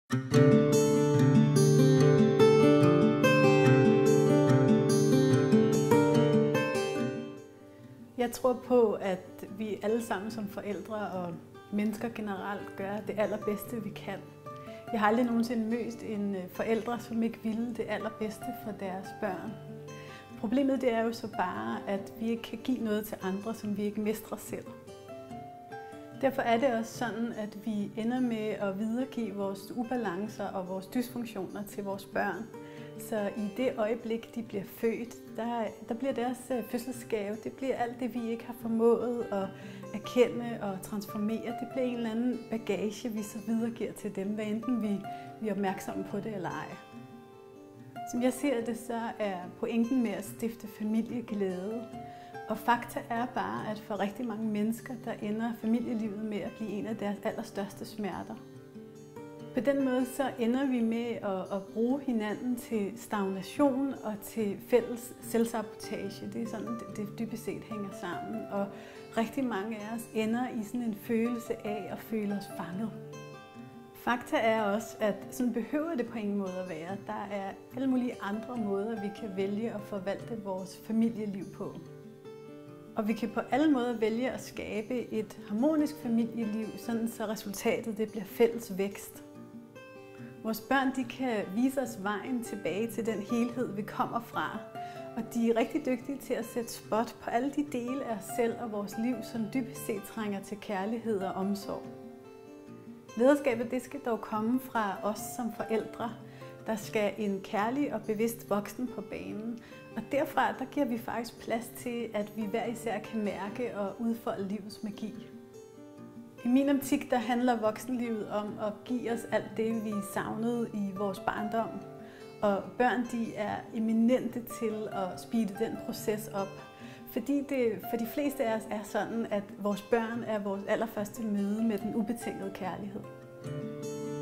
Jeg tror på, at vi alle sammen som forældre og mennesker generelt gør det allerbedste, vi kan. Jeg har aldrig nogensinde mødt en forældre, som ikke ville det allerbedste for deres børn. Problemet det er jo så bare, at vi ikke kan give noget til andre, som vi ikke mestrer selv. Derfor er det også sådan, at vi ender med at videregive vores ubalancer og vores dysfunktioner til vores børn. Så i det øjeblik, de bliver født, der bliver deres fødselsgave, det bliver alt det, vi ikke har formået at erkende og transformere. Det bliver en eller anden bagage, vi så videregiver til dem, hvad enten vi er opmærksomme på det eller ej. Som jeg ser det, så er pointen med at stifte familieglæde. Og fakta er bare, at for rigtig mange mennesker, der ender familielivet med at blive en af deres allerstørste smerter. På den måde så ender vi med at bruge hinanden til stagnation og til fælles selvsabotage. Det er sådan, det dybest set hænger sammen. Og rigtig mange af os ender i sådan en følelse af at føle os fanget. Fakta er også, at sådan behøver det på ingen måde at være. Der er alle mulige andre måder, vi kan vælge at forvalte vores familieliv på. Og vi kan på alle måder vælge at skabe et harmonisk familieliv, sådan så resultatet det bliver fælles vækst. Vores børn de kan vise os vejen tilbage til den helhed, vi kommer fra. Og de er rigtig dygtige til at sætte spot på alle de dele af os selv og vores liv, som dybest set trænger til kærlighed og omsorg. Lederskabet det skal dog komme fra os som forældre. Der skal en kærlig og bevidst voksen på banen. Og derfra der giver vi faktisk plads til, at vi hver især kan mærke og udfolde livets magi. I min optik der handler voksenlivet om at give os alt det, vi savnede i vores barndom. Og børn de er eminente til at speede den proces op. Fordi det for de fleste af os er sådan, at vores børn er vores allerførste møde med den ubetingede kærlighed.